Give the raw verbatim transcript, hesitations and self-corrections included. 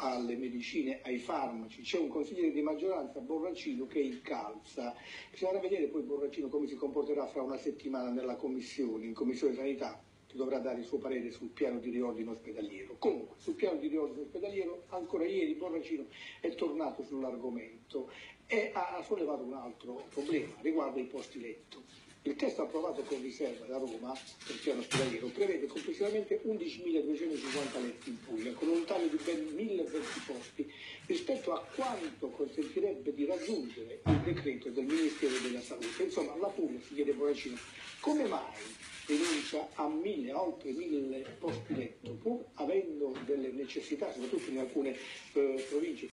alle medicine, ai farmaci. C'è un consigliere di maggioranza, Borracino, che incalza. Bisognerà vedere poi Borracino come si comporterà fra una settimana nella commissione, in commissione sanità, che dovrà dare il suo parere sul piano di riordino ospedaliero. Comunque, sul piano di riordino ospedaliero, ancora ieri Borracino è tornato sull'argomento e ha sollevato un altro problema riguardo ai posti letto. Il testo approvato con riserva da Roma per il piano ospedaliero prevede complessivamente undicimiladuecentocinquanta letti in Puglia, con un taglio di ben mille venti posti rispetto a quanto consentirebbe di raggiungere il decreto del Ministero della Salute. Insomma, la Puglia, si chiede Borracino, come mai rinuncia a mille, a oltre mille posti letto, pur avendo delle necessità, soprattutto in alcune eh, province